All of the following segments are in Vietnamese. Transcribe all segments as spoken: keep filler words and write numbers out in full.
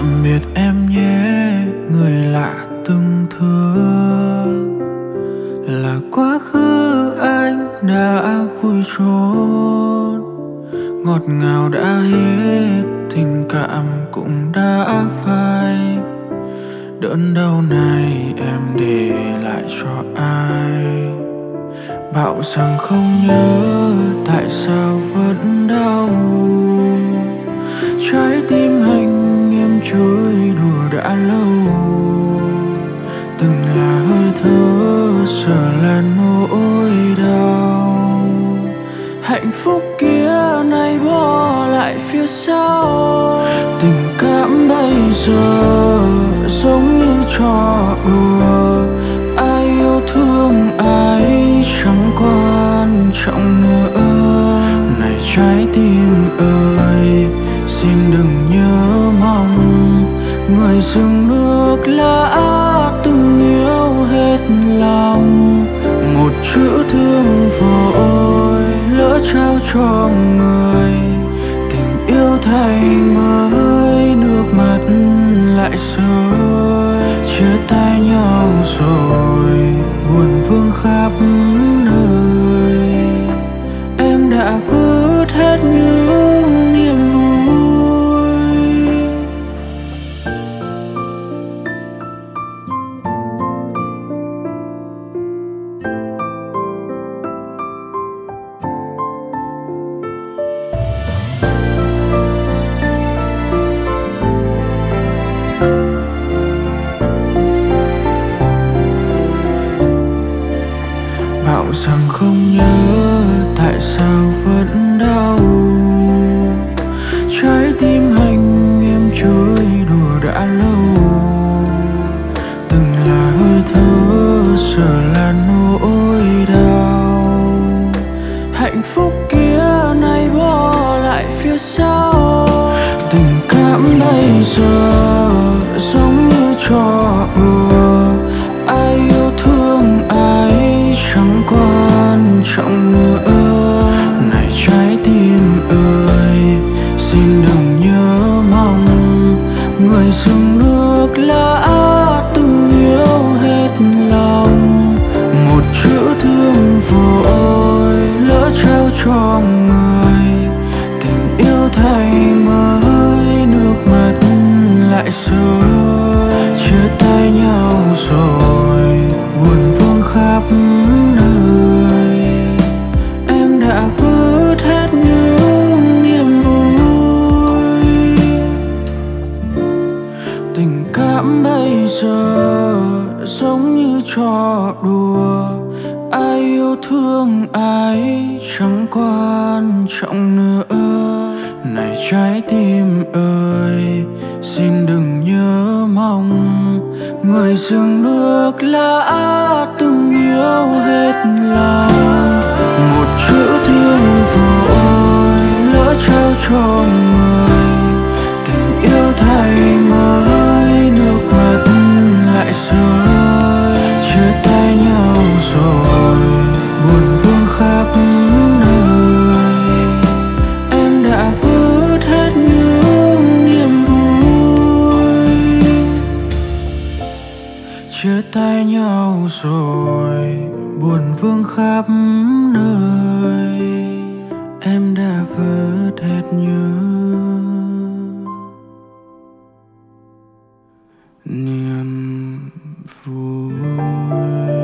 Tạm biệt em nhé, người lạ từng thưa là quá khứ anh đã vui trốn. Ngọt ngào đã hết, tình cảm cũng đã phai. Đớn đau này em để lại cho ai? Bảo rằng không nhớ, tại sao vẫn đau? Trái tim anh em trôi đùa đã lâu. Từng là hơi thở, giờ là nỗi đau. Hạnh phúc kia nay bỏ lại phía sau. Tình cảm bây giờ giống như trò đùa. Ai yêu thương ai chẳng quan trọng nữa. Này trái tim ơi, xin đừng nhớ mong. Người dừng nước lã từng yêu hết lòng. Một chữ thương vội lỡ trao cho người. Tình yêu thay mới, nước mắt lại rơi. Chia tay nhau rồi, buồn vương khắp nơi. Em đã vứt hết những niềm vui. Bảo rằng không nhớ, tại sao vẫn đau? Trái tim anh em trôi đùa đã lâu. Từng là hơi thở, giờ là nỗi đau. Hạnh phúc kia nay bỏ lại phía sau. Tình cảm bây giờ giống như trò đùa. Ai yêu thương ai chẳng quan trọng nữa. Này trái tim ơi, xin đừng nhớ mong. Người dừng nước lã từng yêu hết lòng. Một chữ thương vội lỡ trao cho người. Tình yêu thay mới, nước mắt lại rơi. Chia tay nhau rồi, buồn vương khắp nơi. Em đã vứt hết những niềm vui. Tình cảm bây giờ giống như trò đùa. Ai yêu thương ai chẳng quan trọng nữa. Này trái tim ơi, xin đừng nhớ mong. Người dừng nước lã từng yêu hết lòng. Một chữ thương vội lỡ trao cho người. Tình yêu thay mới, nước mắt lại rơi. Chia tay nhau rồi, buồn vương khắp nơi. Em đã vứt hết những niềm vui. Chia tay nhau rồi, buồn vương khắp nơi. Em đã vứt hết những niềm vui.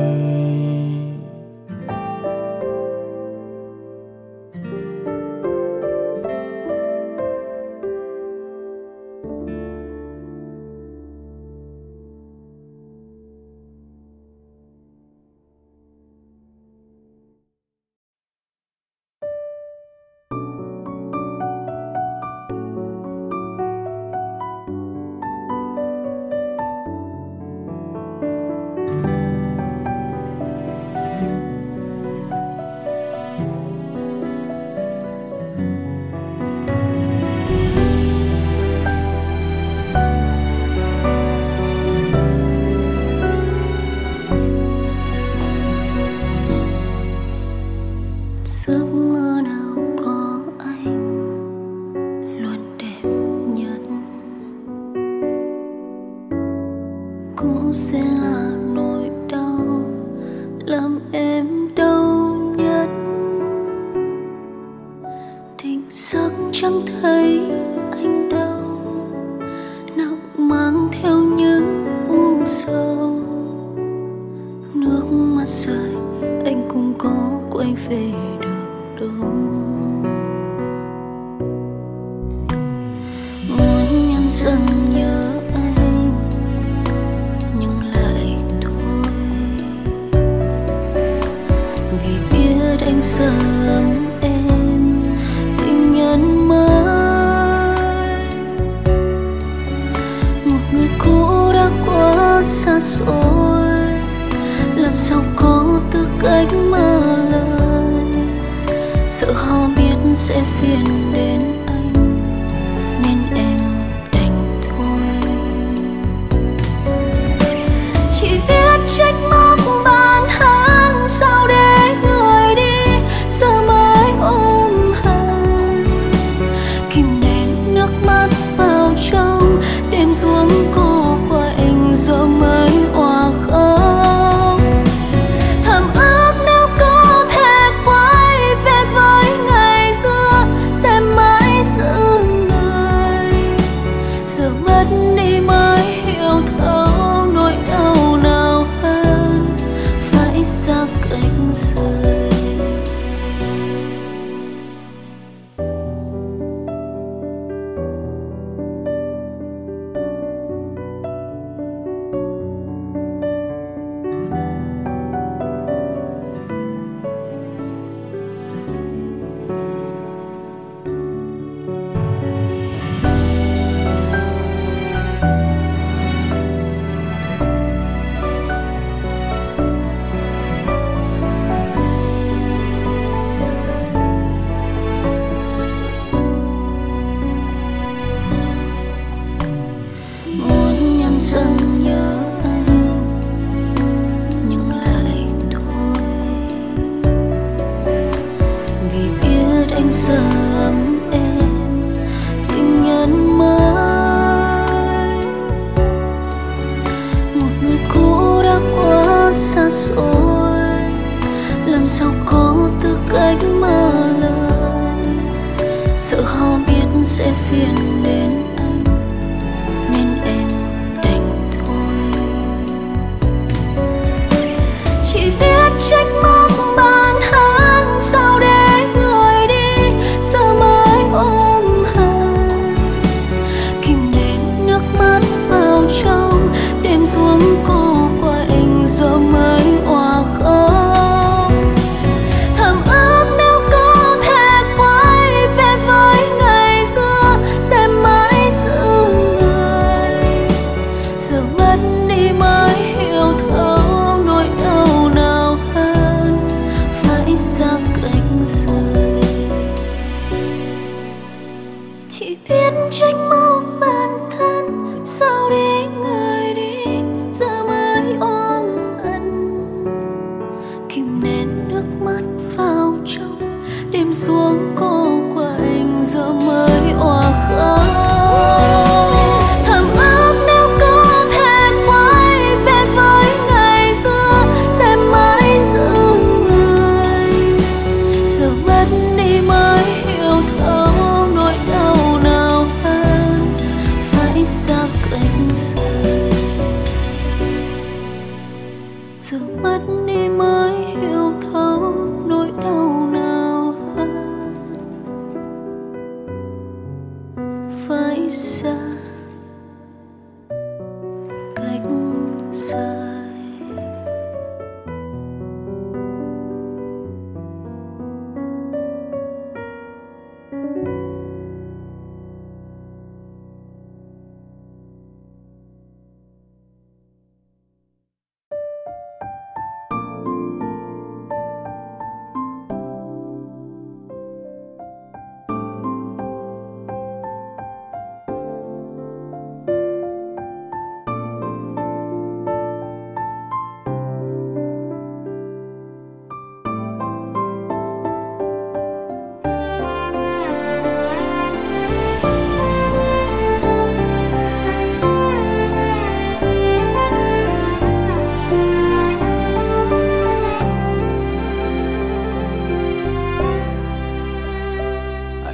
giấc chẳng thấy anh đâu, nào mang theo những u sầu. Nước mắt rơi anh cũng có quay về được đâu. Muốn nhân dần nhớ anh nhưng lại thôi, vì biết anh sợ ấm em tình nhân mới. Một người cũ đã quá xa xôi, làm sao có tư cách mở lời. Sợ họ biết sẽ phiền đến anh nên em đành thôi. Chỉ biết trách móc bản thân, sao để người đi giờ mới ôm hận. Kìm nén nước mắt vào trong, đêm xuống cô quạnh giờ mới òa khóc. Thầm ước nếu có thể quay về với ngày xưa sẽ mãi giữ người. Giờ mất đi mới hiểu thấu nỗi đau nào hơn phải xa cách rời. Muốn nhân dần nhớ anh nhưng lại thôi, vì biết anh sợ ấm em tình nhân mới. Một người cũ đã quá xa xôi, làm sao có tư cách mở lời. Sợ họ biết sẽ phiền đến anh nên em đành thôi. Chỉ biết trách móc bản thân, sao để người đi giờ mới ôm hận. Kìm nén nước mắt vào trong, đêm xuống cô quạnh giờ mới òa khóc. Thầm ước nếu có thể quay về với ngày xưa sẽ mãi giữ người. Giờ mất đi mới hiểu thấu nỗi đau nào hơn phải xa cách rời. Chỉ biết trách móc bản thân, sao để người đi giờ mới ôm ẩn. Kìm nén nước mắt vào trong, đêm xuống cô quạnh giờ mới òa khóc. Thầm ước nếu có thể quay về với ngày xưa sẽ mãi giữ người. Giờ mất đi mới hiểu thấu nỗi đau nào hơn phải xa cách rời. Giờ mất đi mới hiểu thấu nỗi đau nào hơn phải xa cách rời.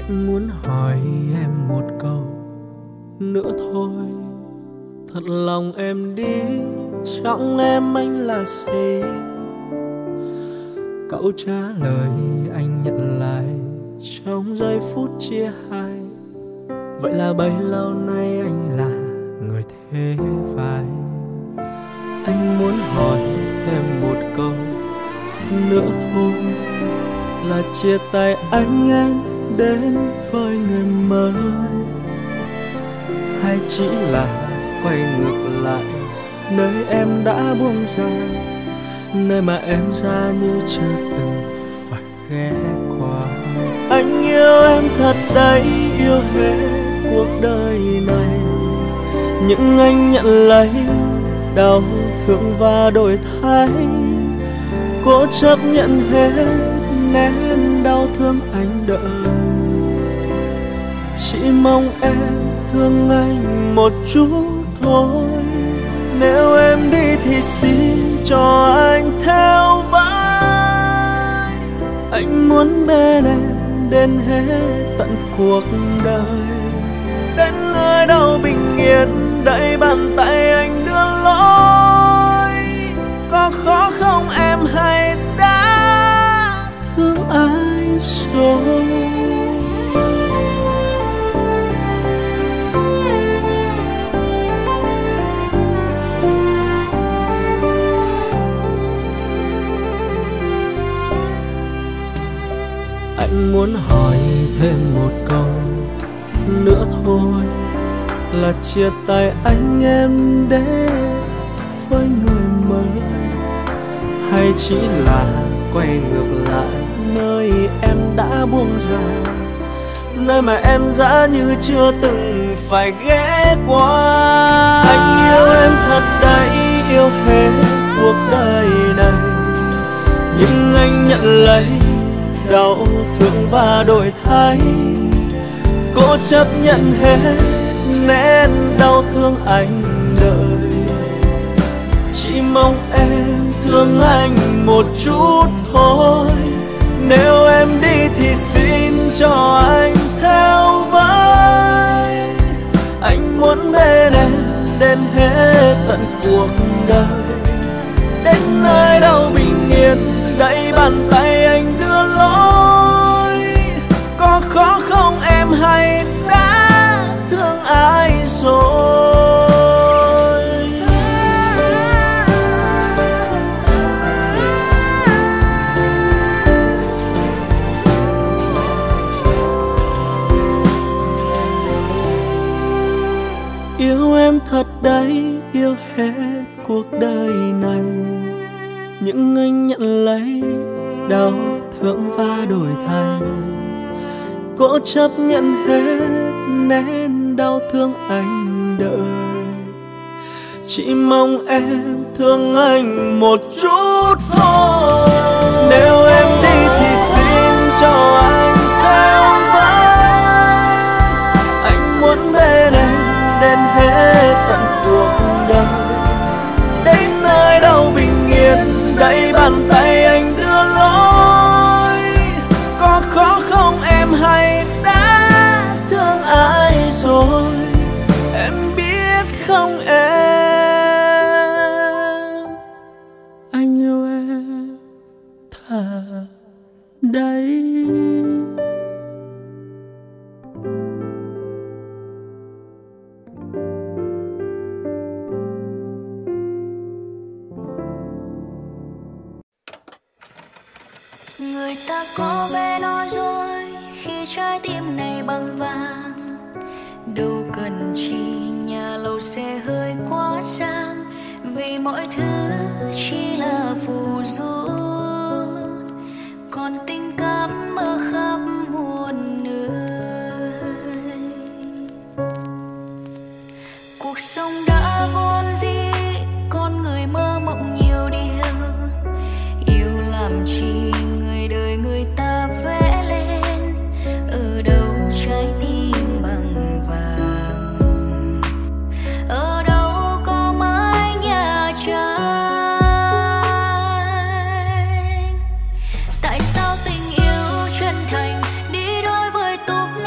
Anh muốn hỏi em một câu nữa thôi, thật lòng em đi, trong em anh là gì? Cậu trả lời anh nhận lại trong giây phút chia hai. Vậy là bấy lâu nay anh là người thế vai. Anh muốn hỏi thêm một câu nữa thôi, là chia tay anh em đến với người mới, hay chỉ là quay ngược lại nơi em đã buông ra, nơi mà em ra như chưa từng phải ghé qua. Anh yêu em thật đấy, yêu hết cuộc đời này, nhưng anh nhận lấy đau thương và đổi thay, cố chấp nhận hết nén đau thương anh đợi. Chỉ mong em thương anh một chút thôi, nếu em đi thì xin cho anh theo vai. Anh muốn bên em đến hết tận cuộc đời, đến nơi đâu bình yên đẩy bàn tay anh đưa lối. Có khó không em hay đã thương ai rồi? Anh muốn hỏi thêm một câu nữa thôi, là chia tay anh em để với người mới, hay chỉ là quay ngược lại nơi em đã buông ra, nơi mà em dã như chưa từng phải ghé qua. Anh yêu em thật đấy, yêu hết cuộc đời này, nhưng anh nhận lấy đau thương và đổi thay, cố chấp nhận hết nén đau thương anh đợi. Chỉ mong em thương anh một chút thôi, nếu em đi thì xin cho anh theo vai. Anh muốn bên em đến hết tận cuộc đời, đến nơi đâu bình yên đẩy bàn tay anh đưa lối. Có khó không em hay đã thương ai rồi? Yêu em thật đấy, yêu hết cuộc đời này, nhưng anh nhận lấy đau thương và đổi thay, cố chấp nhận hết nén đau thương anh đợi. Chỉ mong em thương anh một chút thôi, nếu em đi thì xin cho anh theo vai. Anh muốn bên em đến hết tận cuộc đời, đến nơi đâu bình yên đẩy bàn tay anh đưa lối. Có khó không em hay đã thương ai rồi? Em biết không em, anh yêu em thật đấy. Người ta có vẻ nói dối khi trái tim này bằng vàng, đâu cần chi nhà lầu xe hơi quá sang, vì mọi thứ chỉ là phù du, còn tình cảm ở khắp muôn nơi. Cuộc sống đã vốn dĩ, con người mơ mộng nhiều điều, yêu làm chi người đời người ta vẽ lên, ở đâu trái tim bằng vàng, ở đâu có mái nhà tranh. Tại sao tình yêu chân thành đi đôi với túp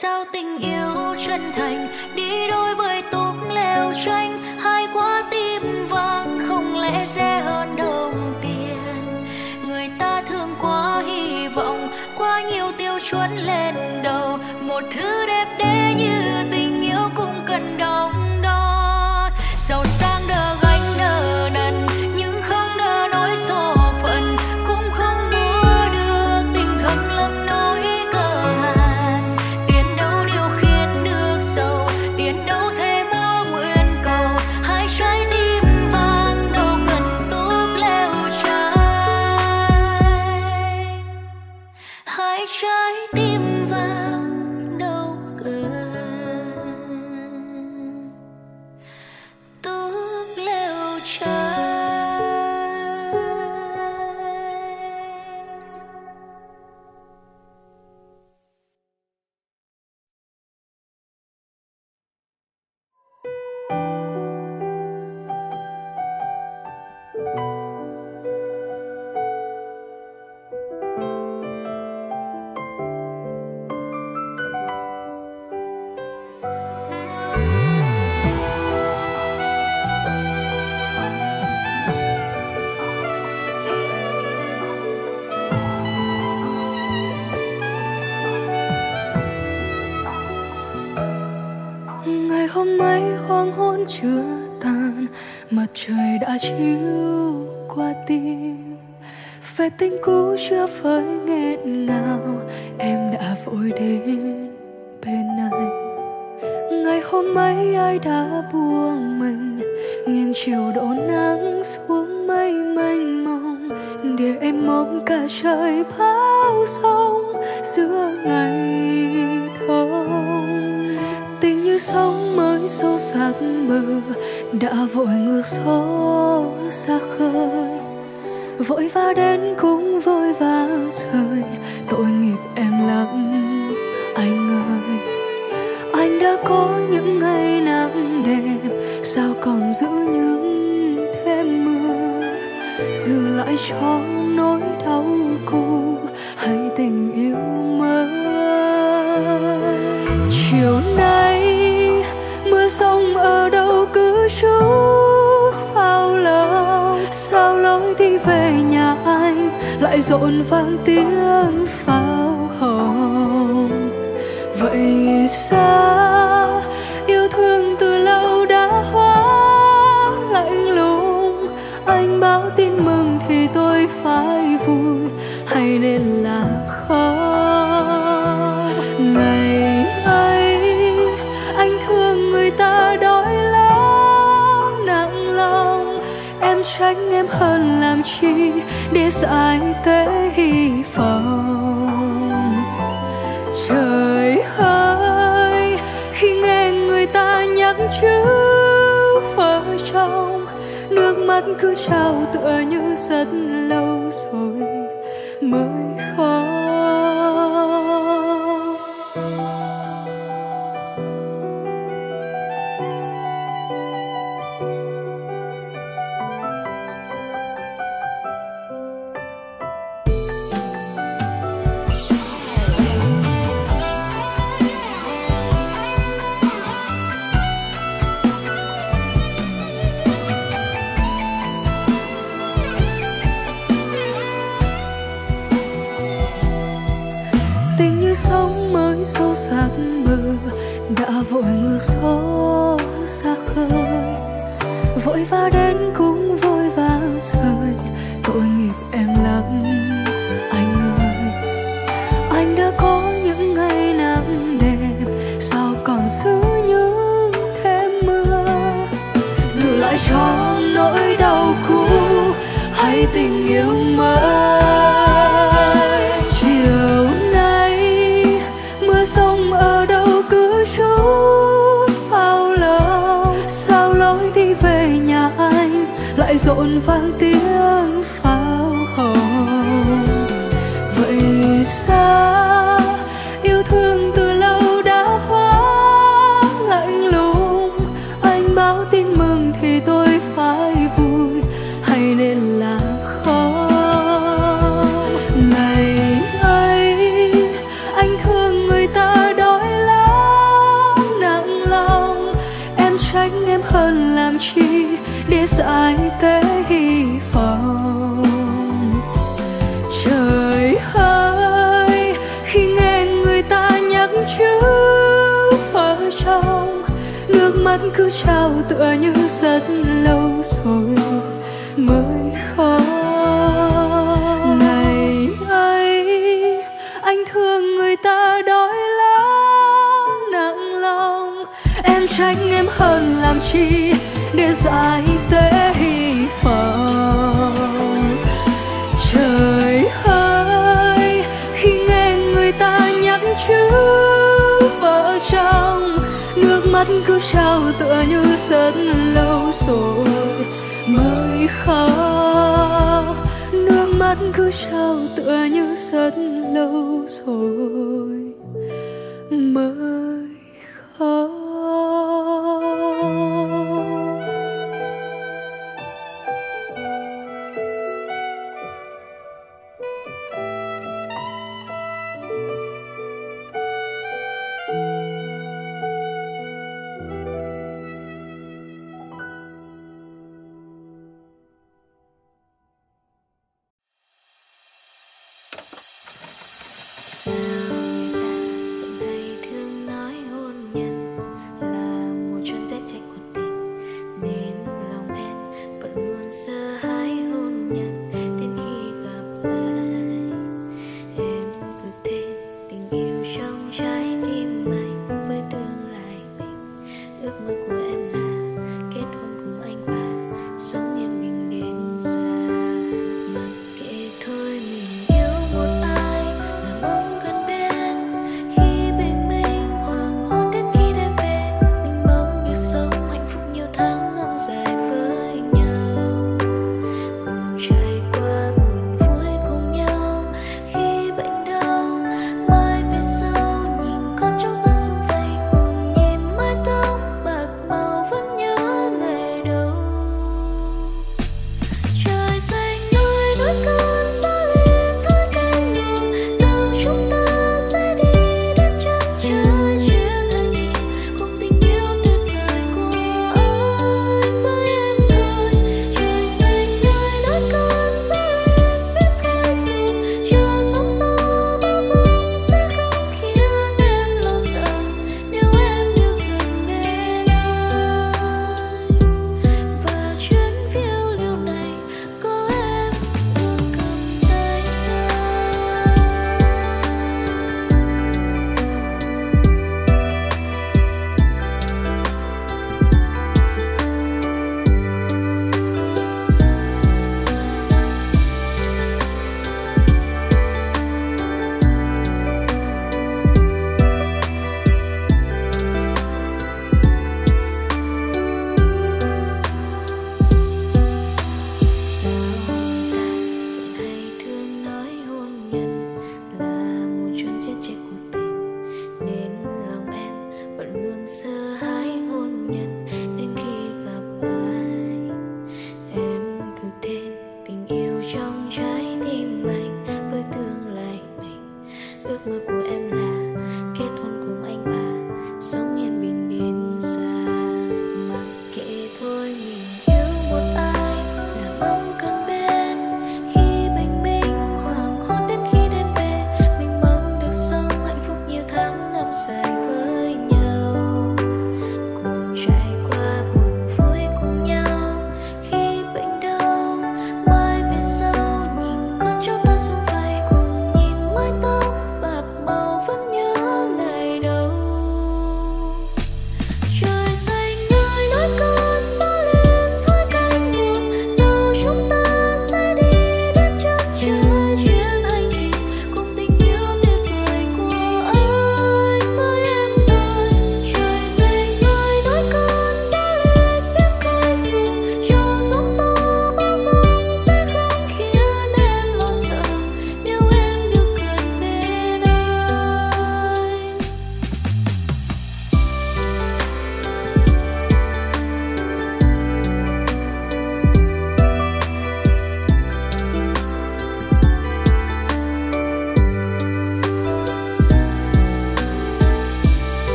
sao tình yêu chân thành đi đôi với túp lều tranh, hai quả tim vàng không lẽ rẻ hơn đồng tiền. Người ta thương quá hy vọng, quá nhiều tiêu chuẩn lên đầu, một thứ đẹp đẽ như tình yêu cũng cần đong đo. Giàu sang đỡ gánh đỡ đần nhưng không đỡ nỗi số phận, cũng không mua được tình thầm lầm nỗi cơ hàn. Tiền đâu điều khiển được giàu, tiền đâu thể mua nguyện cầu, hai trái tim vàng đâu cần túp lều tranh. Hai trái tim vàng đâu cần túp lều tranh. Ngày hôm ấy hoàng hôn chưa tàn, mặt trời đã chiếu qua tim. Về tình cũ chưa vơi nghẹn ngào, em đã vội đến bên anh. Ngày hôm ấy ai đã buông mình, nghiêng chiều đổ nắng xuống mây mênh mông, để em mong cả trời bao sông giữa ngày đông. Tình như sóng mới xô sát bờ, đã vội ngược gió ra khơi, vội vã đến cũng vội vã rời. Tội nghiệp em lắm anh ơi, anh đã có những ngày nắng đẹp, sao còn giữ những đêm mưa, giữ lại cho nỗi đau cũ hay tình yêu mới. Chiều nay mưa rông ở đâu cứ trút vào lòng, sao lối đi về nhà anh lại rộn vang tiếng pháo hồng. Vậy sao yêu thương từ lâu đã hóa lạnh lùng, anh báo tin mừng thì tôi phải vui hay nên là khó. Ngày ấy anh thương người ta đói lắm nặng lòng, em tránh em hơn làm chi để giải tế hy vọng. Trời ơi khi nghe người ta nhắc chữ vợ chồng, nước mắt cứ trào tựa như rất lâu rồi mới khó. Sóng mới xô sát bờ, đã vội ngược gió ra khơi, vội vã đến cũng vội vã rời. Tội nghiệp em lắm anh ơi, anh đã có những ngày nắng đẹp, sao còn giữ những đêm mưa, giữ lại cho nỗi đau cũ hay tình yêu mới. Chiều sông ở đâu cứ trút vào lòng, sao lối đi về nhà anh lại rộn vang tiếng pháo hồng. Vậy sao yêu thương từ lâu đã hóa lạnh lùng, anh báo tin mừng thì tôi phải vui hay nên là khó. Ngày ấy anh thương người ta đói lắm mắt cứ trao tựa như rất lâu rồi mới khó. Ngày ấy anh thương người ta đói lắm nặng lòng, em trách em hơn làm chi để giải tế hy vọng. Trời ơi, khi nghe người ta nhắc chữ vợ chồng, nước mắt cứ trao tựa như rất lâu rồi mới khóc. Nước mắt cứ trao tựa như rất lâu rồi mới khóc.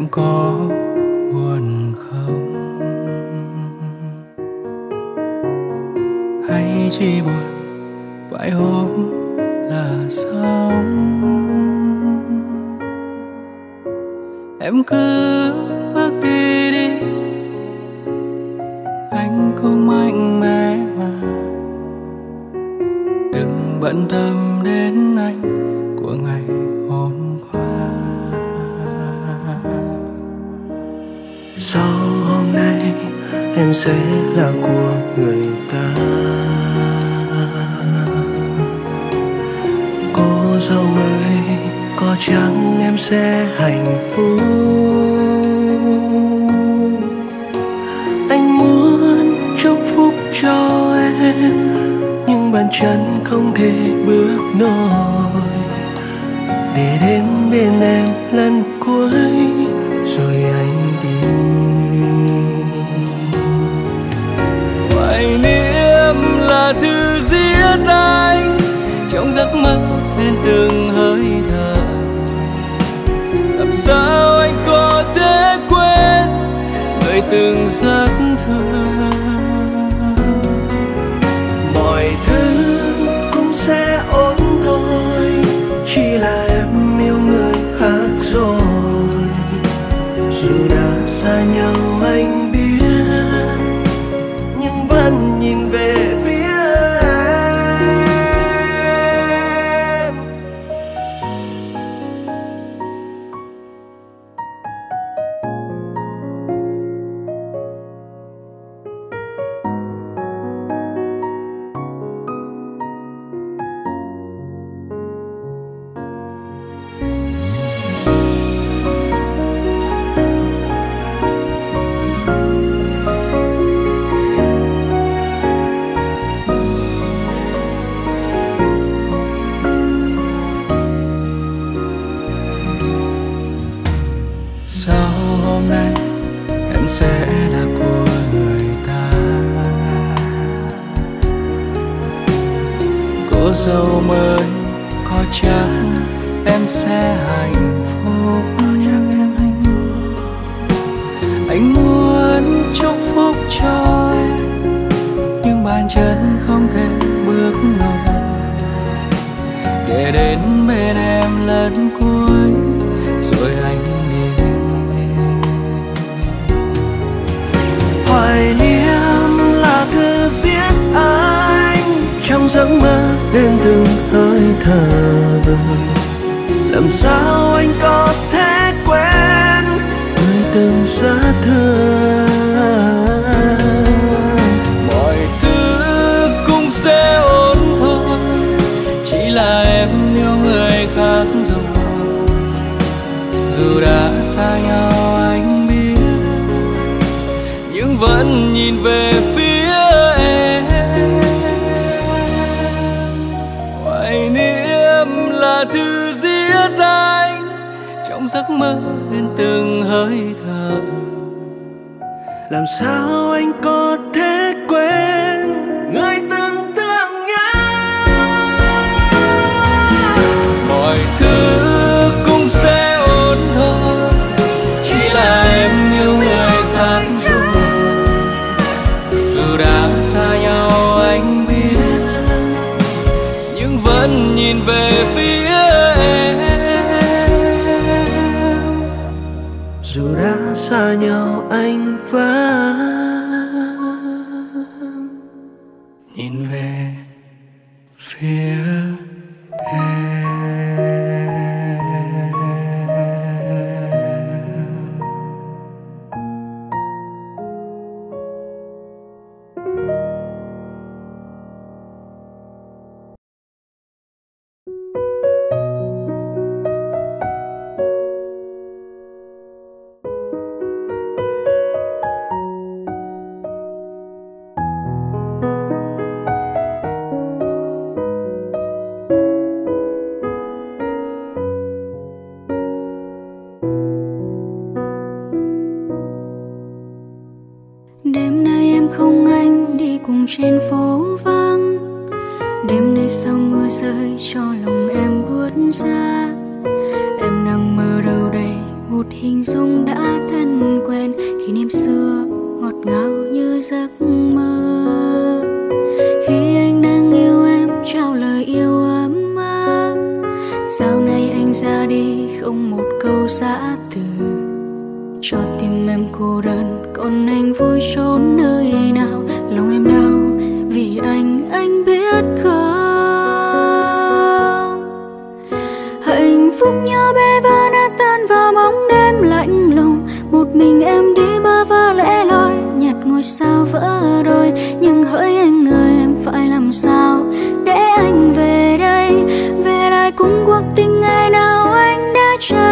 có buồn không, hay chỉ buồn vài hôm là xong. Em cứ bước đi đi, anh cũng mạnh mẽ mà, đừng bận tâm đến anh của ngày hôm qua. Sau hôm nay em sẽ là của người ta. Cô dâu mới có chăng em sẽ hạnh phúc. Anh muốn chúc phúc cho em, nhưng bàn chân không thể bước nổi để đến bên em lần cuối rồi anh đi. Hoài niệm là thứ giết anh trong giấc mơ nên từng hơi thở. Làm sao anh có thể quên người từng rất thương. Mọi thứ cũng sẽ ổn thôi, chỉ là em yêu người khác rồi. Dù đã xa nhau anh biết, nhưng vẫn nhìn về phía em. Sau hôm nay em sẽ là của người ta. Cô dâu mới có chắc em sẽ hạnh phúc. Anh muốn chúc phúc cho em, nhưng bàn chân không thể bước nổi để đến bên em lần cuối rồi anh đi. Hoài niệm là thứ giết anh trong giấc mơ đến từng hơi thở. Làm sao anh có thể quên người từng rất thương. Mọi thứ cũng sẽ ổn thôi, chỉ là em yêu người khác rồi. Dù đã xa nhau anh biết, nhưng vẫn nhìn về phía em. Hoài niệm là thứ giết anh trong giấc mơ đến từng hơi thở. Làm sao anh có thể quên người từng thương nhớ. Mọi thứ cũng sẽ ổn thôi, chỉ là em yêu người khác rồi. Dù đã xa nhau anh biết, nhưng vẫn nhìn về phía em. Dù đã xa nhau anh vẫn nhìn về phía em. Đêm nay em không anh đi cùng trên phố vắng. Đêm nay sau mưa rơi cho lòng em buốt giá. Em đang mơ đâu đây một hình dung đã trong mơ. Khi anh đang yêu em trao lời yêu ấm áp, sau này anh ra đi không một câu giã từ, cho tim em cô đơn còn anh vui trốn nơi nào. Lòng em đau vì anh, anh biết không, hạnh phúc nhỏ bé vỡ nát tan vào bóng đêm lạnh lùng. Một mình em đi bơ vơ lẻ loi, nhặt ngôi sao vỡ đôi. Nhưng hỡi anh ơi, em phải làm sao để anh về đây, về lại cùng cuộc tình ngày nào anh đã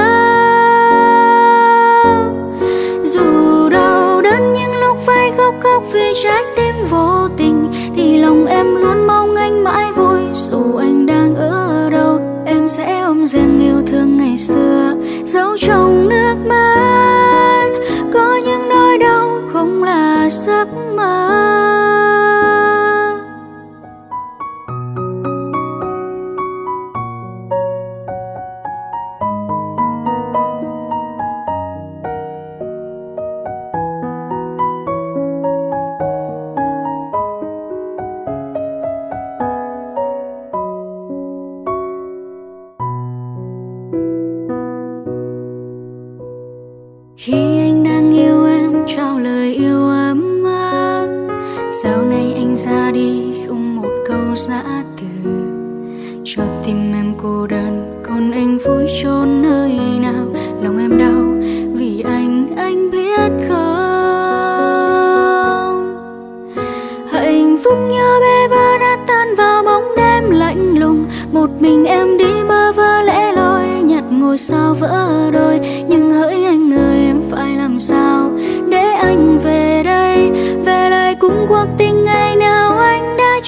trao. Dù đau đớn những lúc phải khóc khóc vì trái tim vô tình, thì lòng em luôn mong anh mãi vui. Dù anh đang ở đâu, em sẽ ôm riêng yêu thương ngày xưa, giấu trong nước mắt. Có những nỗi đau không là giấc mơ. Khi anh đang yêu em trao lời yêu ấm áp, sau này anh ra đi không một câu giã từ, cho tim em cô đơn còn anh vui trốn nơi nào. Lòng em đau vì anh, anh biết không, hạnh phúc nhỏ bé vỡ nát tan vào bóng đêm lạnh lùng. Một mình em đi bơ vơ lẻ loi, nhặt ngôi sao vỡ đôi. Nhưng hỡi anh ơi, em phải làm sao để anh về đây, về lại cùng cuộc tình ngày nào anh đã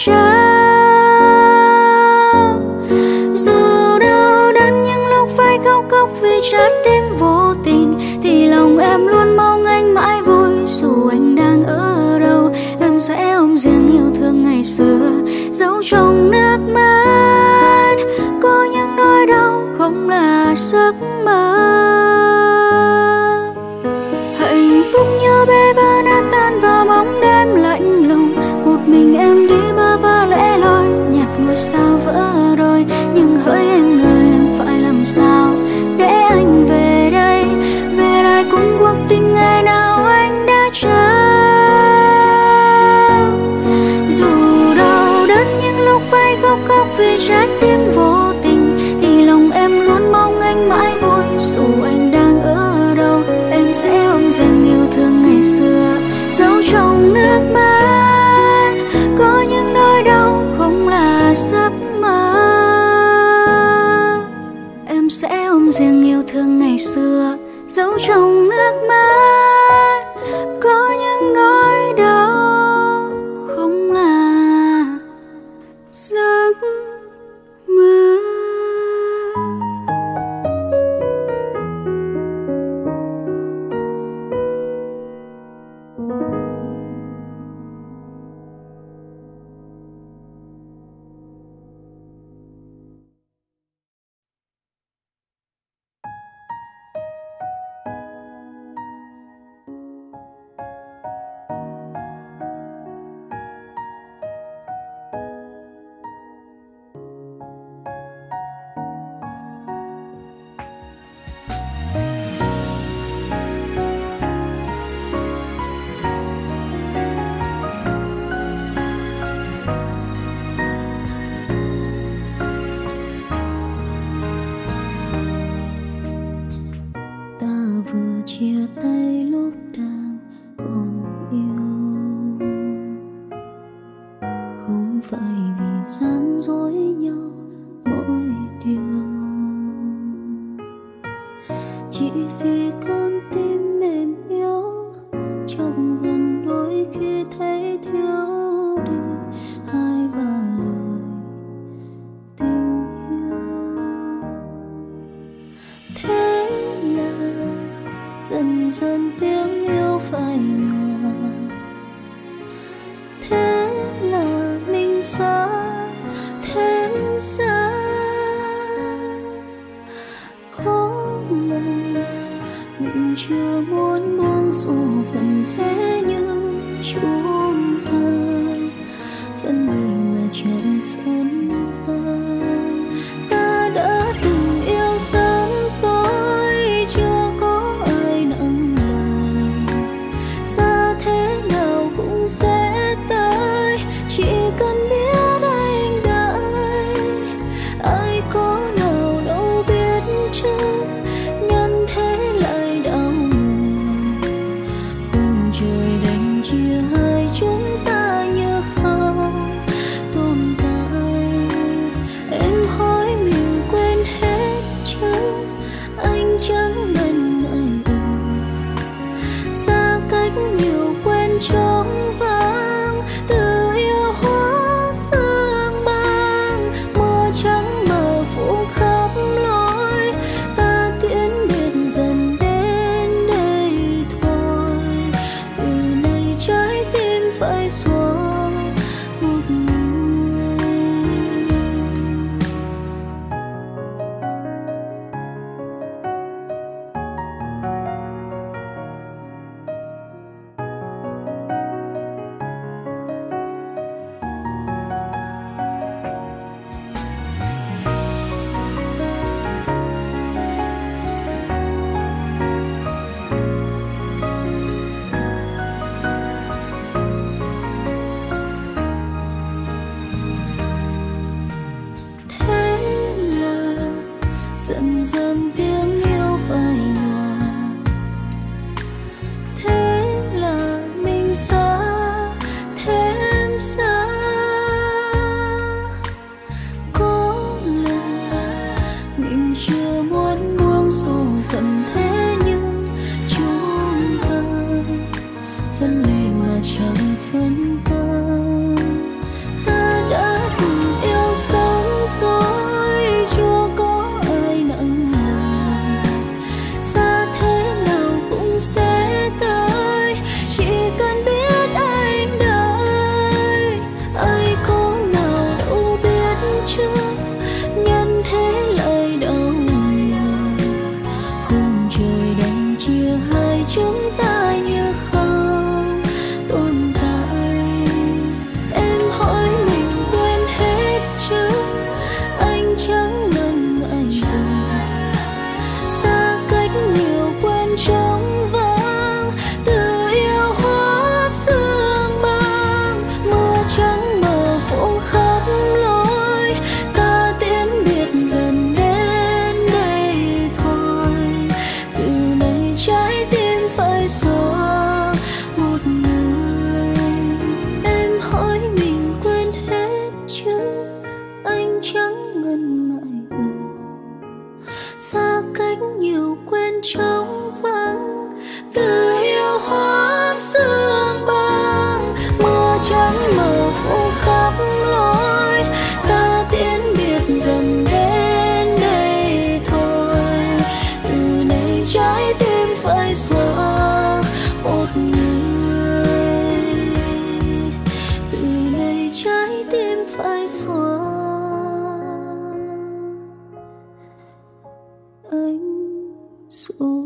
trao. Dù đau đớn những lúc phải khóc khóc vì trái tim vô tình, thì lòng em luôn mong anh mãi vui. Dù anh đang ở đâu, em sẽ ôm riêng yêu thương ngày xưa, giấu trong nước mắt. Có những nỗi đau không là giấc mơ. Hạnh phúc nhỏ bé vỡ nát tan vào bóng đêm lạnh lùng. Một mình em đi bơ vơ lẻ loi, nhặt ngôi sao vỡ đôi. Nhưng hỡi anh ơi, em phải làm sao để anh về đây, về lại cùng cuộc tình ngày nào anh đã trao. Dù đau đớn những lúc phải khóc khóc vì trái tim vô tình, thì lòng em luôn mong anh mãi vui. Dù anh đang ở đâu, em sẽ ôm riêng yêu thương ngày xưa, giấu trong nước mắt. Có những nỗi đau không là giấc mơ. Em sẽ ôm riêng yêu thương ngày xưa, giấu trong nước mắt. Có những nỗi đau không là giấc mơ. Chia tay lúc đang còn yêu, không phải vì gian dối nhau mỗi điều, chỉ vì con tim mềm yếu trong gần đôi khi thấy thiếu đi hai ba lời tình yêu. Thế là dần dần tiếng yêu phai nhòa, thế là mình xa thêm xa. Có lần mình chưa muốn buông dù phần thế nhưng chúng ta dần tiếng yêu phai nhòa. Thế là mình xa thêm xa. Có lẽ mình chưa muốn buông số phận, thế nhưng chúng ta phân ly mà chẳng phân vân. Ta đã từng yêu sống tôi chưa có ai nặng lời. Xa thế nào cũng sẽ tới, chỉ cần biết anh đợi. Ai có nào đâu biết trước nhân thế lại đau người. Cùng trời đành chia hai chúng ta như không tồn tại. Em hỏi mình quên hết chứ, anh chẳng ngần ngại đời. Xa cách nhiều quên trống vắng, từ yêu hóa sương băng. Mưa trắng mờ phủ khắp lối, ta tiến biệt dần đến đây thôi. Từ nay trái tim phải xóa một người. Em hỏi mình quên hết chứ, anh chẳng ngần ngại đời. Xa cách nhiều quên trống vắng, từ yêu hóa sương băng. Mưa trắng mờ phủ khắp lối, ta tiến biệt dần đến đây thôi. Từ nay trái tim phải xóa một người. Từ nay trái tim phải xóa anh rồi.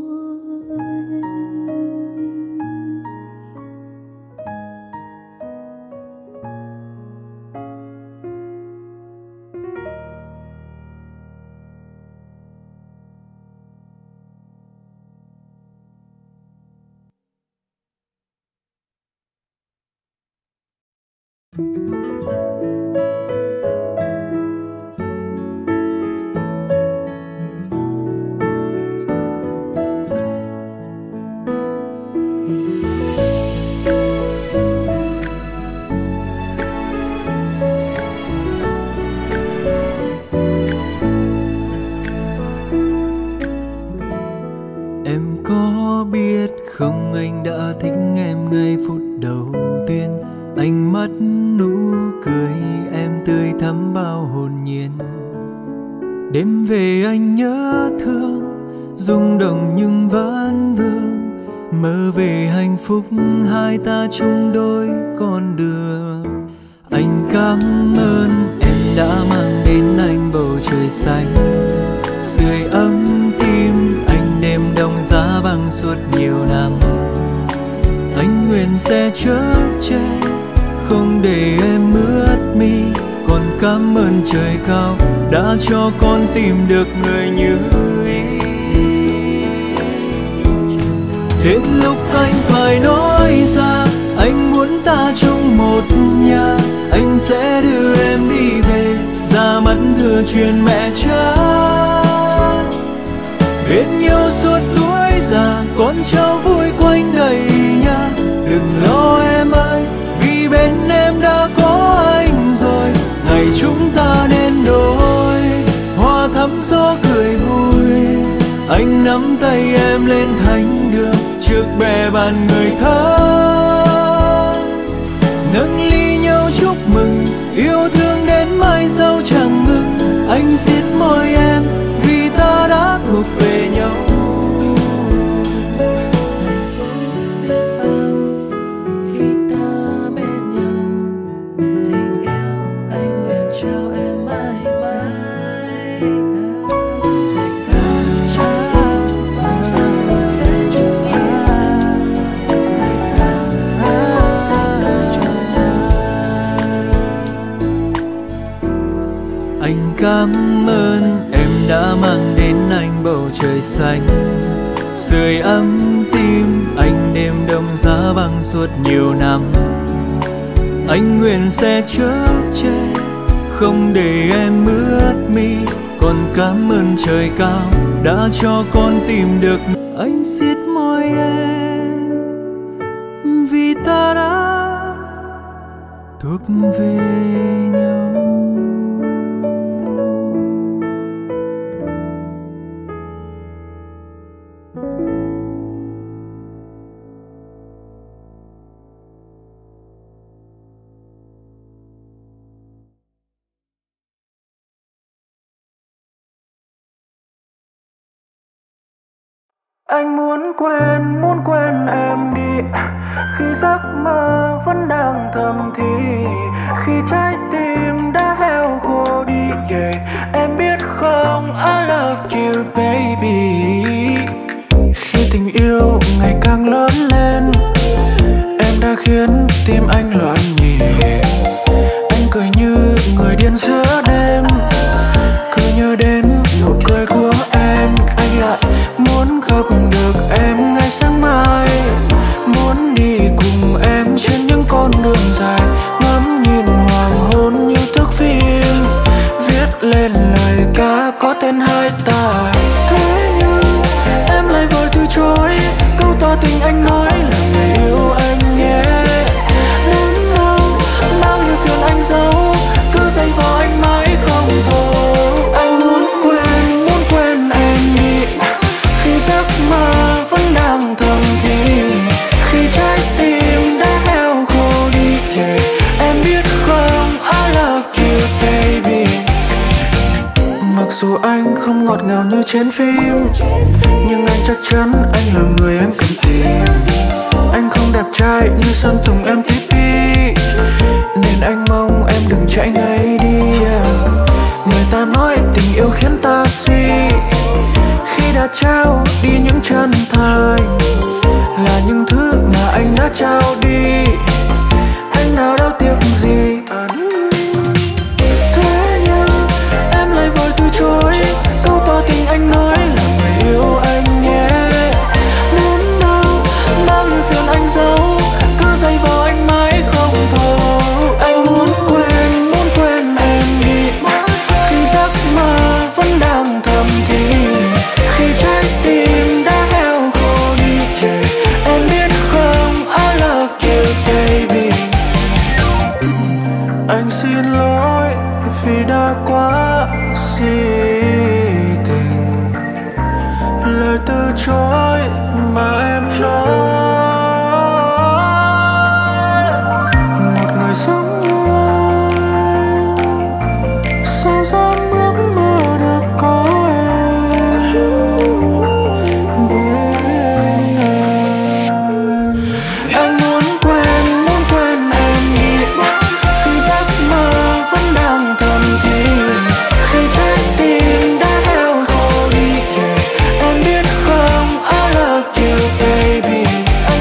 Em có biết không, anh đã thích em ngay phút đầu tiên. Anh mắt nụ cười em tươi thắm bao hồn nhiên. Đêm về anh nhớ thương, rung động nhưng vẫn vương. Mơ về hạnh phúc hai ta chung đôi con đường. Anh cảm ơn em đã mang đến anh bầu trời xanh, sưởi ấm tim anh đêm đông giá băng suốt nhiều năm. Anh nguyện sẽ chở che, không để em ướt mi. Còn cảm ơn trời cao đã cho con tìm được người như ý. Đến lúc anh phải nói ra, anh muốn ta chung một nhà. Anh sẽ đưa em đi về, ra mắt thừa truyền mẹ cha. Bên nhau suốt tuổi già, con cháu vui quanh đầy nhà. Đừng lo em ơi, vì bên em đã có anh rồi. Ngày chúng ta nên đôi, hoa thắm gió cười vui. Anh nắm tay em lên thánh đường, trước bè bàn người thân. Nâng ly nhau chúc mừng, yêu thương đến mai sau chẳng ngừng. Anh siết môi em, vì ta đã thuộc về nhau. Anh cảm ơn em đã mang đến anh bầu trời xanh, sưởi ấm tim anh đêm đông giá băng suốt nhiều năm. Anh nguyện sẽ chở che, không để em ướt mi. Còn cảm ơn trời cao đã cho con tìm được. Anh siết môi em vì ta đã thuộc về nhau. Anh muốn quên, muốn quên em đi, khi giấc mơ vẫn đang thầm thì, khi trái tim đã heo khô đi. Yeah. Em biết không, I love you baby. Khi tình yêu ngày càng lớn lên, em đã khiến tim anh loạn nhịp. Anh cười như người điên giữa đêm, cứ nhớ đến nụ cười của em. Anh lại muốn gặp được em ngày sáng mai, muốn đi cùng em trên những con đường dài, ngắm nhìn hoàng hôn như thước phim, viết lên lời ca có tên hai ta. Thế nhưng em lại vội từ chối câu tỏ tình anh nói là người yêu anh nhé. Đến đâu bao nhiêu phiền anh giấu, cứ dây vào anh mãi không thôi. Anh muốn quên, muốn quên em đi, khi giấc mơ vẫn đang thầm thì, khi trái tim đã heo khô đi. Yeah. Em biết không, I love you baby. Mặc dù anh không ngọt ngào như trên phim, nhưng anh chắc chắn anh là người em cần tìm. Anh không đẹp trai như Sơn Tùng em tí pi, nên anh mong em đừng chạy ngay đi. Yeah. Người ta nói tình yêu khiến ta suy, khi đã trao đi những chân thành là những thứ mà anh đã trao đi. Anh nào đâu tiếc gì. Thế nhưng em lại vội từ chối câu tỏ tình anh nói là người yêu anh nhé. Đến đâu bao nhiêu phiền anh giấu, cứ dây vào anh mãi không thôi. Anh muốn quên, muốn quên em đi, khi giấc mơ vẫn đang thầm thì, khi trái tim đã heo khô đi. Yeah. Em biết không, I love you baby. Anh xin lỗi vì đã quá si tình, lời từ chối mà em nói. Một người giống như anh, sao dám ước mơ được có em bên anh. Anh muốn quên, muốn quên em đi, khi giấc mơ vẫn đang thầm thì, khi trái tim đã heo khô đi. Yeah. Em biết không, I love you baby.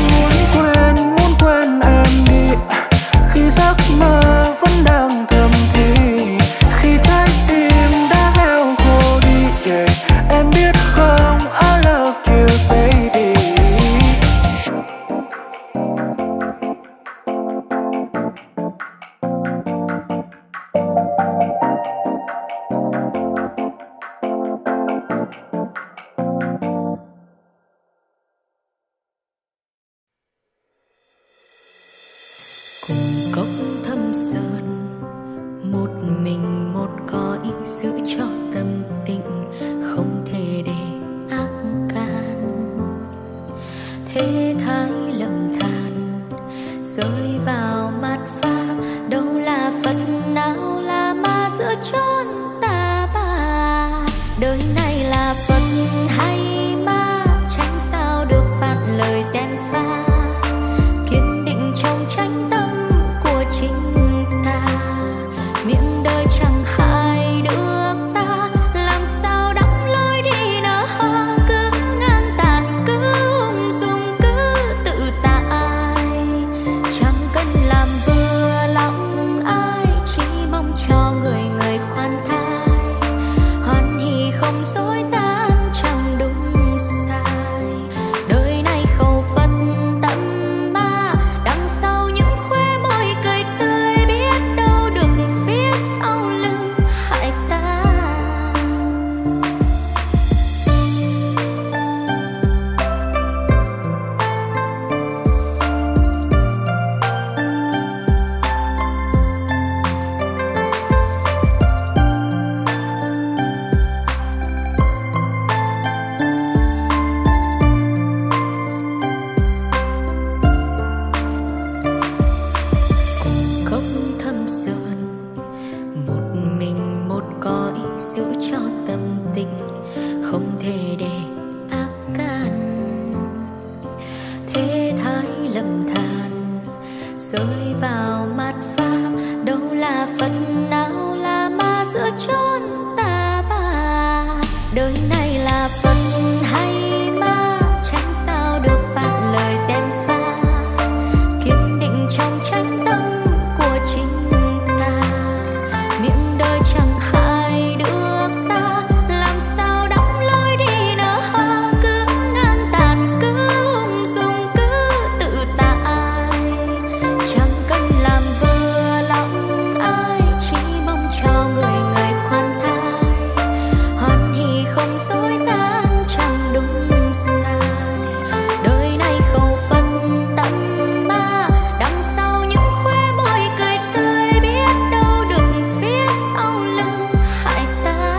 đâu là Phật nào là ma giữa chốn ta bà. Đời này là Phật hay ma, tránh sao được vạn lời xem pha. Kiên định trong tranh tâm của chính ta, miệng đời chẳng hại được ta. Làm sao đắm lối đi nở hoa, cứ ngang tàn cứ ung dung cứ tự tại. Chẳng cần làm vừa lòng ai, chỉ mong cho người người khoan thai. Hoan hỉ không dối gian chẳng đúng sai, đời này không phân tâm ma. Đằng sau những khóe môi cười tươi, biết đâu được phía sau lưng hại ta.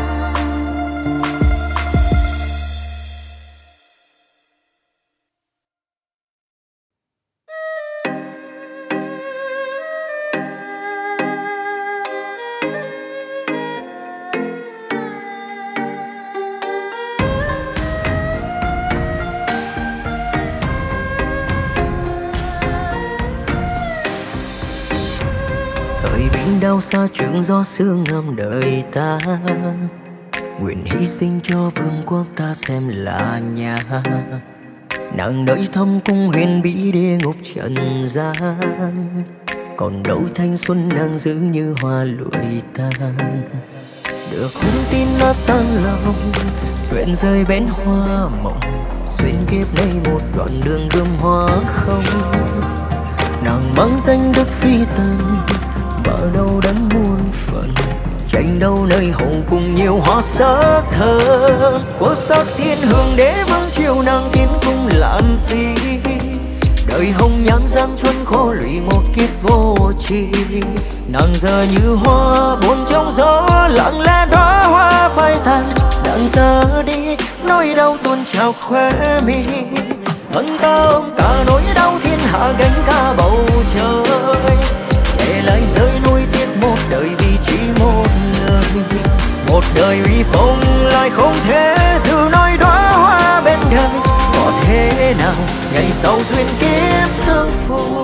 Thời bình đau xa trường gió sương ngâm đời ta, nguyện hy sinh cho vương quốc ta xem là nhà. Nàng đợi thâm cung huyền bí địa ngục trần gian, còn đâu thanh xuân nàng giữ như hoa lụi tan. Được hôn tin nó tan lòng, nguyện rơi bến hoa mộng. Xuyên kiếp đây một đoạn đường gươm hoa không, nàng mang danh đức phi tần, mở đâu đấng muôn phận. Tranh đâu nơi hậu cùng nhiều hoa sắc thơm, của sắc thiên hương đế vương triều nàng tiến cung lãn phi. Đời hồng nhan giang xuân khô lụy một kiếp vô tri, nàng giờ như hoa buồn trong gió, lặng lẽ đóa hoa phai tàn. Đặng giờ đi nỗi đau tuôn trào khóe mi, thân ta ôm cả nỗi đau thiên hạ gánh cả bầu trời. Để lại rơi nuối tiếc một đời vì chỉ một người, một đời uy phong lại không thể giữ nỗi đóa hoa bên đời. Có thế nào ngày sau duyên kiếp tương phùng.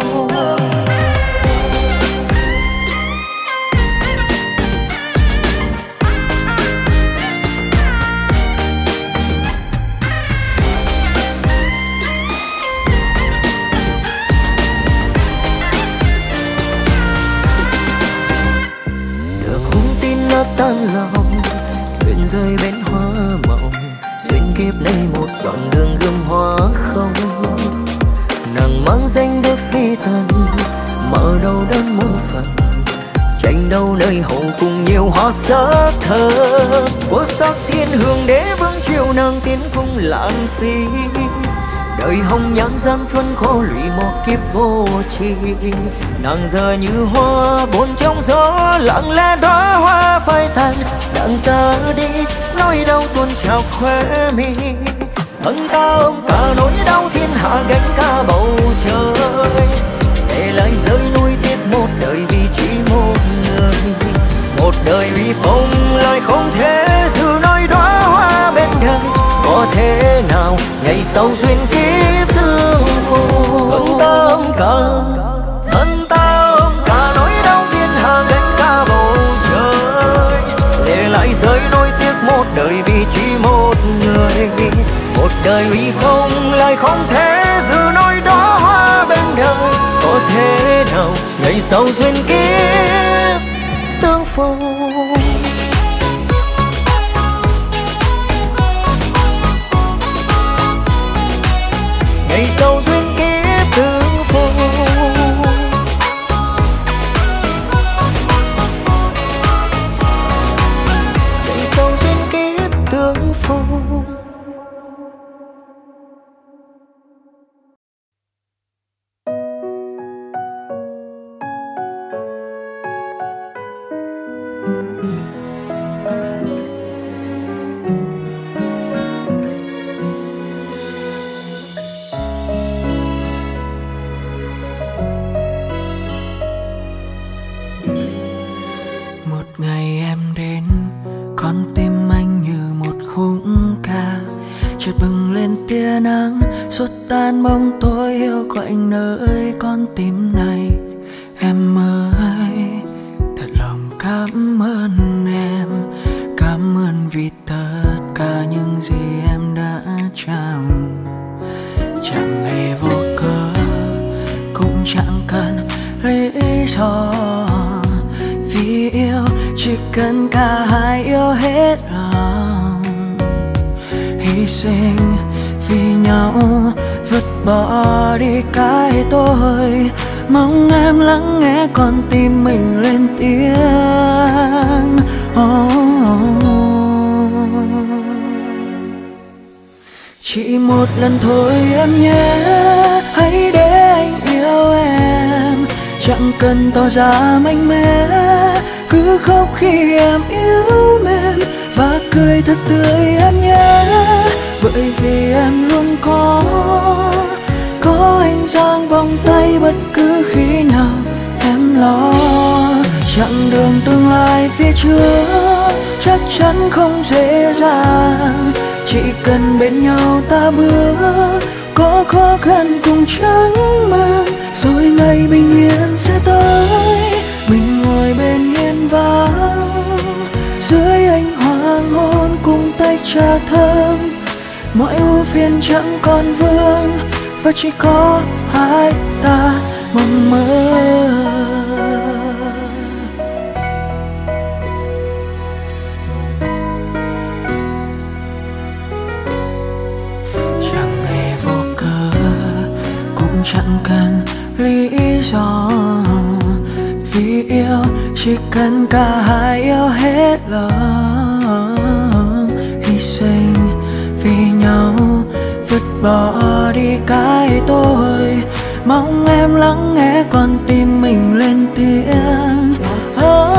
Tan lòng nguyện rơi bến hoa mộng, xuyên kiếp này một đoạn đường gươm hoa không. Nàng mang danh đức phi tần, mở đầu đấng muôn phận. Tranh đâu nơi hậu cùng nhiều hoa sắc thơm, của sắc thiên hương đế vương triều nàng tiến cung lãn phi. Đời hồng nhan gian truân khô lụy một kiếp vô tri, nàng giờ như hoa buồn trong gió, lặng lẽ đóa hoa phai tàn. Đặng ra đi nỗi đau tuôn trào khóe mi, thân ta ôm cả nỗi đau thiên hạ gánh cả bầu trời. Để lại rơi nuối tiếc một đời vì chỉ một người, một đời uy phong lại không thể giữ nỗi đóa hoa bên đời. Có thế nào ngày sau duyên kiếp tương phùng. Thân ta ôm cả, thân ta ôm cả nỗi đau thiên hạ gánh cả bầu trời. Để lại rơi nỗi tiếc một đời vì chỉ một người, một đời uy phong lại không thể giữ nỗi đóa hoa bên đời. Có thế nào ngày sau duyên kiếp tương phùng. Ngày sau duyên kiếp tương phùng. Ngày sau duyên kiếp tương phùng. chợt bừng lên tia nắng xua tan bóng tối hiu quạnh nơi con tim này. Em ơi, cần cả hai yêu hết lòng, hy sinh vì nhau, vứt bỏ đi cái tôi. Mong em lắng nghe con tim mình lên tiếng. Oh, oh. Chỉ một lần thôi em nhé, hãy để anh yêu em. Chẳng cần tỏ ra mạnh mẽ, cứ khóc khi em yếu mềm và cười thật tươi em nhé. Bởi vì em luôn có, có anh dang vòng tay bất cứ khi nào em lo. Chặng đường tương lai phía trước chắc chắn không dễ dàng, chỉ cần bên nhau ta bước, có khó khăn cùng chẳng mang, rồi ngày bình yên sẽ tới. Mình ngồi bên hiên vắng, dưới ánh hoàng hôn cùng tách trà thơm. Mọi ưu phiền chẳng còn vương, và chỉ có hai ta mong mơ. Chẳng hề vô cớ, cũng chẳng cần lý do. Vì yêu chỉ cần cả hai yêu hết lòng, hy sinh vì nhau, vứt bỏ đi cái tôi. Mong em lắng nghe con tim mình lên tiếng. Oh,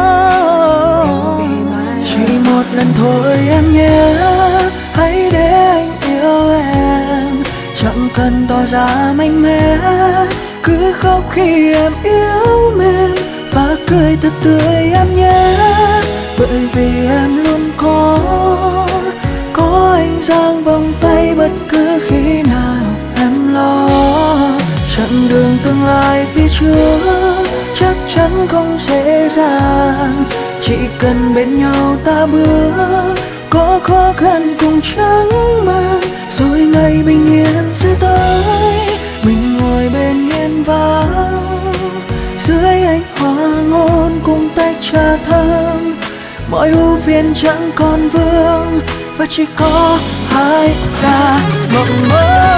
chỉ một lần thôi em nhé, hãy để anh yêu em. Chẳng cần tỏ ra mạnh mẽ, cứ khóc khi em yếu mềm và cười thật tươi em nhé. Bởi vì em luôn có, có anh dang vòng tay bất cứ khi nào em lo. Chặng đường tương lai phía trước chắc chắn không dễ dàng, chỉ cần bên nhau ta bước, có khó khăn cùng chẳng mang, rồi ngày bình yên sẽ tới. Mình ngồi bên hiên vắng, dưới ánh hoàng hôn cùng tách trà thơm. Mọi ưu phiền chẳng còn vương, và chỉ có hai ta mộng mơ.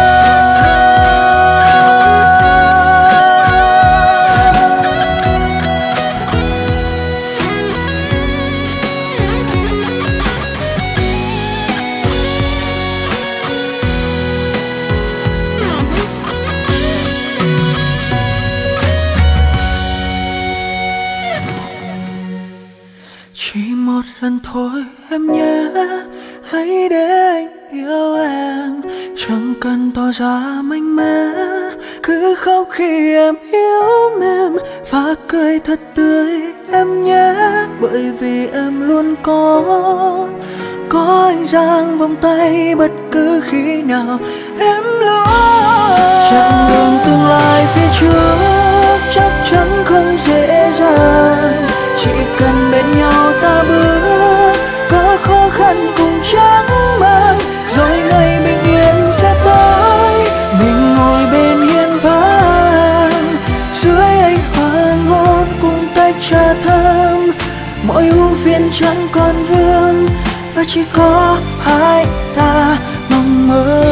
Chỉ một lần thôi em nhé, hãy để anh yêu em. Chẳng cần tỏ ra mạnh mẽ, cứ khóc khi em yếu mềm và cười thật tươi em nhé. Bởi vì em luôn có, có anh dang vòng tay bất cứ khi nào em lo. Chặng đường tương lai phía trước chắc chắn không dễ dàng, chỉ cần bên nhau ta bước, có khó khăn cùng chẳng mang, rồi ngày bình yên sẽ tới. Mình ngồi bên hiên vắng, dưới ánh hoàng hôn cùng tách trà thơm. Mọi ưu phiền chẳng còn vương, và chỉ có hai ta mong mơ.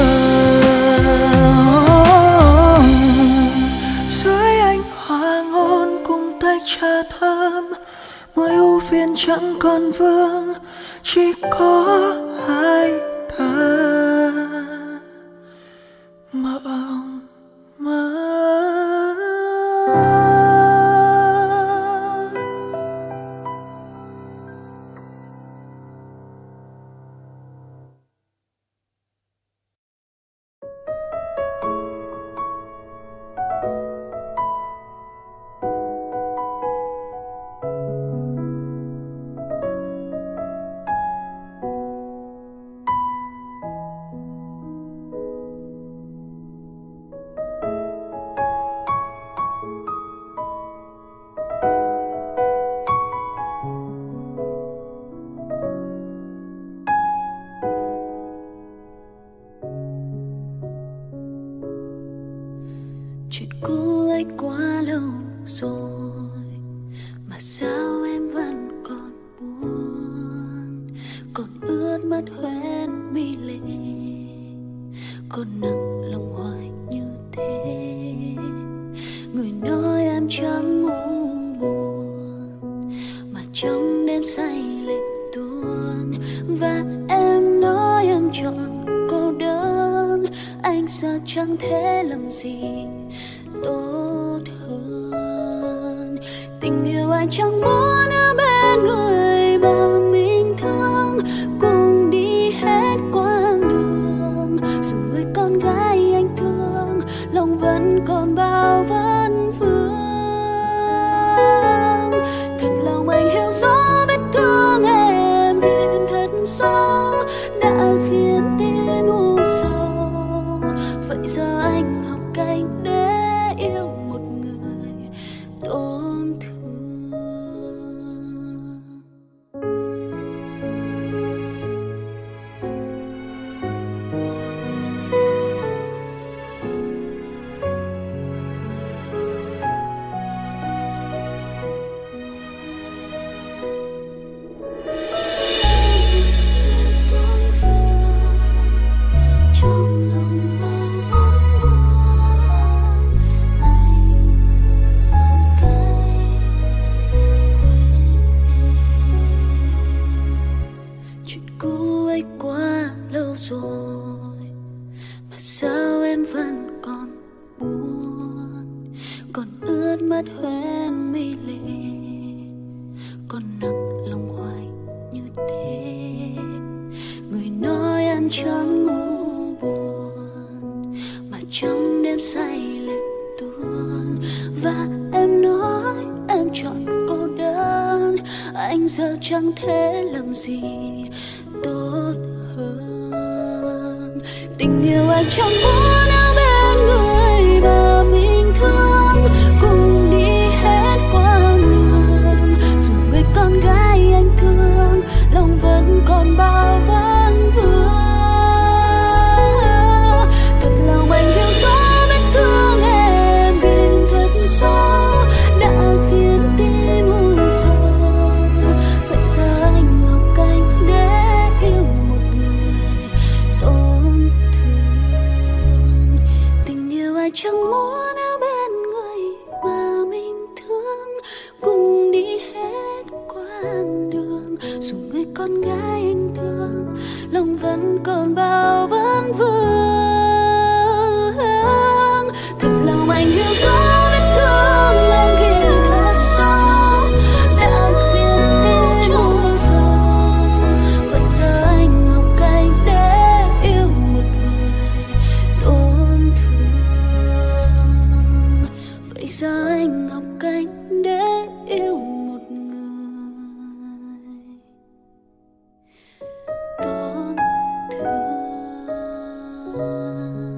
Dưới ánh hoàng hôn cùng tách trà thơm, mọi ưu phiền chẳng còn vương, chỉ có hai ta mộng mơ. Chuyện cũ ấy quá lâu rồi mà sao em vẫn còn mắt hoen mi lệ, còn nặng lòng hoài như thế. Người nói em chẳng ngủ buồn, mà trong đêm say lệ tuôn. Và em nói em chọn cô đơn, anh sợ chẳng thể làm gì tốt hơn. Tình yêu anh chẳng muốn ở bên người mà mình thương, cùng đi hết quãng đường. Dù người con gái anh thương, lòng vẫn còn bao vấn vương. Thật lòng anh hiểu rõ vết thương em tìm thật sâu đã khiến tim u sầu. Vậy giờ anh học cách để yêu một người tổn thương. Trong lòng bao vấn vương, anh học cách quên. Chuyện cũ ấy quá lâu rồi, mà sao em vẫn còn buồn, còn ướt mắt hoen mi lệ, còn nặng lòng hoài như thế. Người nói em chẳng ngủ buồn, mà trong đêm say lệ tuôn. Và em nói em chọn cô đơn, anh giờ chẳng thể làm gì tốt hơn. Tình yêu anh chẳng muốn ở bên người mà mình thương, cùng đi hết quãng đường. Dù người con gái anh thương, lòng vẫn còn bao vấn vương. Thật lòng anh hiểu rõ vết thương em ghim thật sâu đã khiến tim u sầu. Vậy giờ anh học cách để yêu một người tổn thương. Tình yêu ai chẳng muốn ở bên người mà mình thương, cùng đi hết quãng đường. Dù người con gái anh thương, lòng vẫn còn bao vấn vương. Thật lòng anh hiểu rõ vết thương em ghim thật sâu đã khiến tim u sầu. Vậy giờ anh học cách để yêu một người tổn thương. Vậy giờ anh học cách để yêu một người tổn thương.